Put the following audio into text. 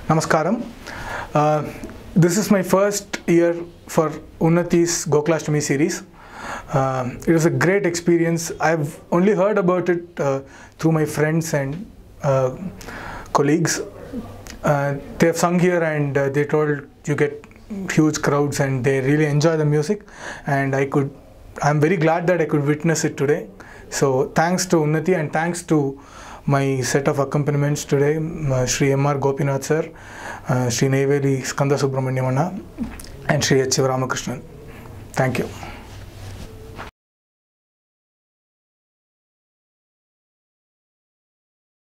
Namaskaram. This is my first year for Unnati's Gokulashtami series. It was a great experience. I've only heard about it through my friends and colleagues. They have sung here and they told you get huge crowds and they really enjoy the music, and I'm very glad that I could witness it today. So thanks to Unnati and thanks to my set of accompaniments today, Sri M.R. Gopinath sir, Sri Neyveli Skanda Subramanyamana and Sri H. Ramakrishnan. Thank you.